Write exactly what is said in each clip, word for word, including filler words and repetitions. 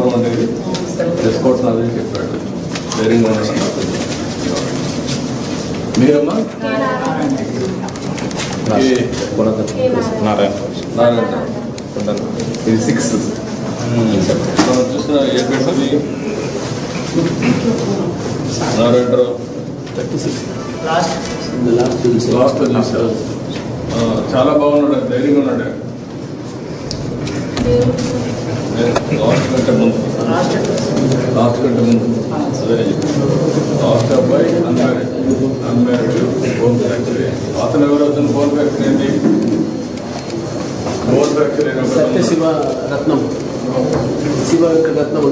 చెప్పడం అనేది చేసుకోవటం అది చెప్పాడు. ధైర్యంగా ఉన్నాడు. మీరమ్మా నారాయణ నారాయణ ఇది సిక్స్ మనం చూసిన ఏ పెట్టి నారాయణరావు థర్టీ సిక్స్ లాస్ట్ చూసారు. చాలా బాగున్నాడు, ధైర్యంగా ఉన్నాడు. లాస్ట్ కంటే ముందు లాస్ట్ కంటే ముందు అదే లాస్ట్ అబ్బాయి అన్మ్యారీడ్ అన్మ్యారీడ్ బోన్ ఫ్రాక్చరీ. అతను ఎవరు అతను బోన్ ఫ్రాక్చరీ ఏంటి? బోన్ ఫ్రాక్చరీ సత్య శివ రత్నం శివ రత్నం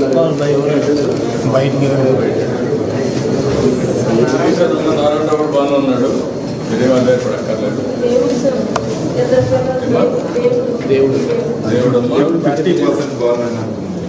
నారాయణ కూడా బాగానే ఉన్నాడు. మీరేం ఆధారపడక్కర్లేదు. దేవుడు దేవుడు ఫిఫ్టీ పర్సెంట్ బాగున్నాడు.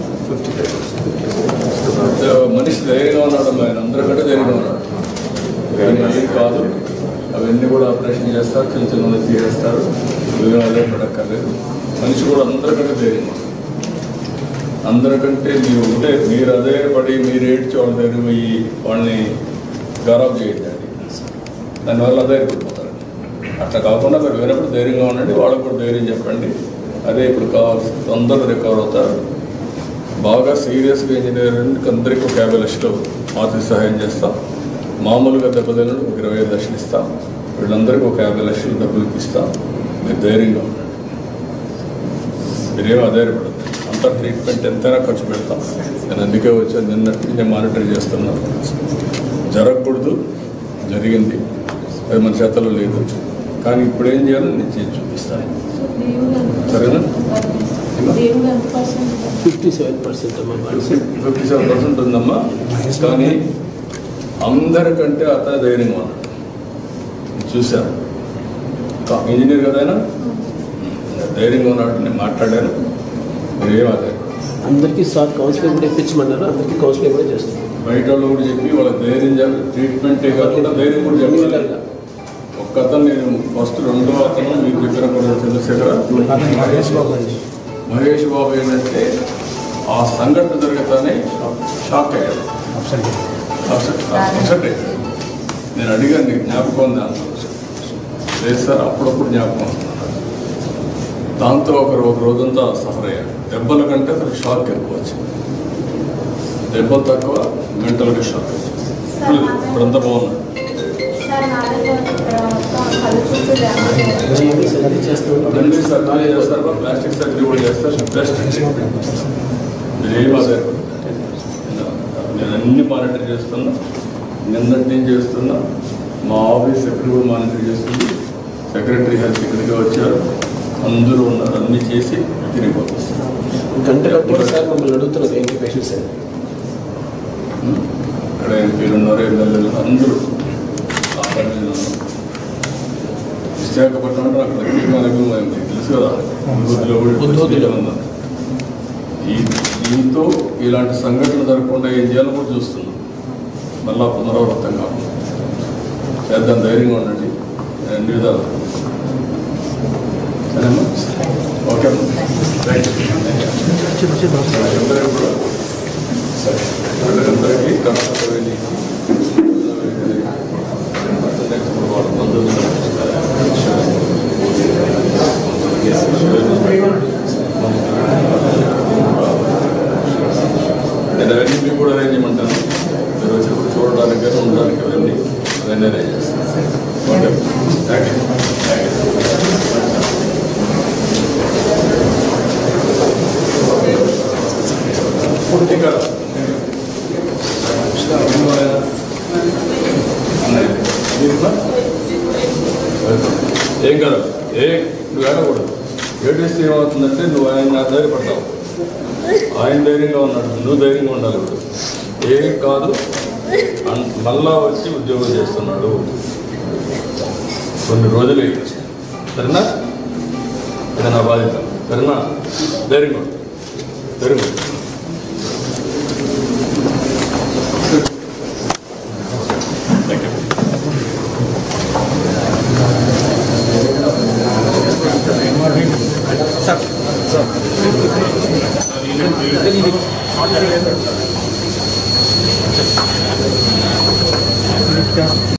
మనిషి ధైర్యంగా ఉన్నాడు. ఆయన అందరికంటే ధైర్యంగా ఉన్నాడు. ఏం కాదు, అవన్నీ కూడా ఆపరేషన్ చేస్తారు, చిన్న చిన్న తీసేస్తారు. నువ్వేం ఆధారపడక్కర్లేదు. మనిషి కూడా అందరికంటే ధైర్యంగా అందరికంటే మీరు ఉంటే మీరు అదే పడి మీరు ఏడ్చి వాళ్ళ దగ్గర పోయి వాళ్ళని గౌరవం చేయండి. దానివల్ల అదే అయిపోతారు. అట్లా కాకుండా మీరు వినప్పుడు ధైర్యంగా ఉండండి, వాళ్ళకు కూడా ధైర్యం చెప్పండి. అదే ఇప్పుడు కావాల్సి తొందరగా రికవర్ అవుతారు. బాగా సీరియస్గా ఇంజనీరింగ్ అందరికీ ఒక యాభై లక్షలు ఆర్థిక సహాయం చేస్తాం. మామూలుగా దెబ్బతిన ఒక ఇరవై ఐదు లక్షలు ఇస్తాం. వీళ్ళందరికీ ఒక యాభై లక్షలు డబ్బులు ఇస్తాం. మీరు ధైర్యంగా ఉండండి. మీరేమో ఆధారపడదు. అంతా ట్రీట్మెంట్ ఎంతైనా ఖర్చు పెడతాం. నేను అందుకే వచ్చాను. నిన్నటి నేను మానిటర్ చేస్తున్నాను. జరగకూడదు, జరిగింది, అది మన చేతలో లేదు. కానీ ఇప్పుడు ఏం చేయాలో నేను చేసి చూపిస్తాను. సరేనా? Fifty seven percent fifty seven percent ఉందమ్మా. కానీ అందరికంటే అతను ధైర్యంగా ఉన్నాడు. చూశాను. ఇంజనీర్ కదైనా ధైర్యంగా ఉన్నాడు. నేను మాట్లాడాను. మీరేం అదే అందరికీ సార్ కౌన్సిలింగ్ కూడా ఇప్పించమన్నారు. అందరికీ కౌన్సిలింగ్ కూడా చేస్తాం. బయట వాళ్ళు కూడా చెప్పి వాళ్ళకి ధైర్యం చేయాలి. ట్రీట్మెంటే కాకుండా ధైర్యం కూడా చెప్పాలి. ఒక్క అతను నేను ఫస్ట్ రెండో అతను మీకు చెప్పిన కూడా చంద్రశేఖర మహేష్ బాబు అండి. మహేష్ బాబు ఏంటంటే ఆ సంఘటన జరుగుతానే షాక్ అయ్యాడు. అప్సెట్ అయ్యాడు. నేను అడిగాను, నీకు జ్ఞాపకం ఉంది అన్న. లేదు సార్, అప్పుడప్పుడు జ్ఞాపకం వస్తున్నాడు. దాంతో ఒకరు ఒక రోజంతా సఫర్ అయ్యాడు. దెబ్బల కంటే అతనికి షాక్ ఎక్కువ వచ్చింది. దెబ్బలు తక్కువ, మెంటల్గా షాక్ వచ్చింది. ఇప్పుడంతా బాగున్నాడు. రండి సర్జరీ చేస్తారు, ప్లాస్టిక్ సర్జరీ కూడా చేస్తారు. ప్లాస్టిక్ మీరేం ఆధారపడదు. నేను అన్ని మానిటర్ చేస్తున్నా. నిన్నటి నుంచి చేస్తున్నా. మా ఆఫీస్ సెక్రటరీ కూడా మానిటర్ చేస్తుంది. సెక్రటరీ హెల్త్ ఇక్కడికి వచ్చారు. అందరూ ఉన్నారు. అన్నీ చేసి తిరిగి పంపిస్తున్నారు. గంట సార్ మమ్మల్ని అడుగుతున్నారు ఏంటి పేషెంట్స్ అని. ఇక్కడ ఎంపీలు ఉన్నారు, ఎమ్మెల్యేలు అందరూ. విశాఖపట్నం అంటే నాకు లక్ష్మీ తెలుసు కదా, బుద్ధిలో ఉన్నారు. ఈ దీంతో ఇలాంటి సంఘటన జరగకుండా ఏం చేయాలో కూడా చూస్తున్నాం. మళ్ళా పునరావృతం కాకుండా చేద్దాం. ధైర్యంగా ఉండండి. అన్ని విధాలు సరేమ్మా? Okay right. అందరూ కూడా అందరికీ కర్ణాటక వెళ్ళి వాళ్ళ బంధువులు నేను అవన్నీ కూడా అరేంజ్ చేయమంటాను. మీరు వచ్చినప్పుడు చూడడానికి కానీ ఉండడానికి అవన్నీ అవన్నీ అరేంజ్ చేస్తాను. Okay thank you. ఏం కదా ఏ నువ్వు ఏడకూడదు. ఏడిస్తే ఏమవుతుందంటే నువ్వు ఆయన ధైర్యపడతావు. ఆయన ధైర్యంగా ఉన్నాడు, నువ్వు ధైర్యంగా ఉండాలి. ఇప్పుడు ఏం కాదు, మళ్ళా వచ్చి ఉద్యోగం చేస్తున్నాడు. కొన్ని రోజులు సరేనా? ఇది నా బాధ్యత. సరేనా? ధైర్యంగా ధైర్యంగా సార్ Gracias.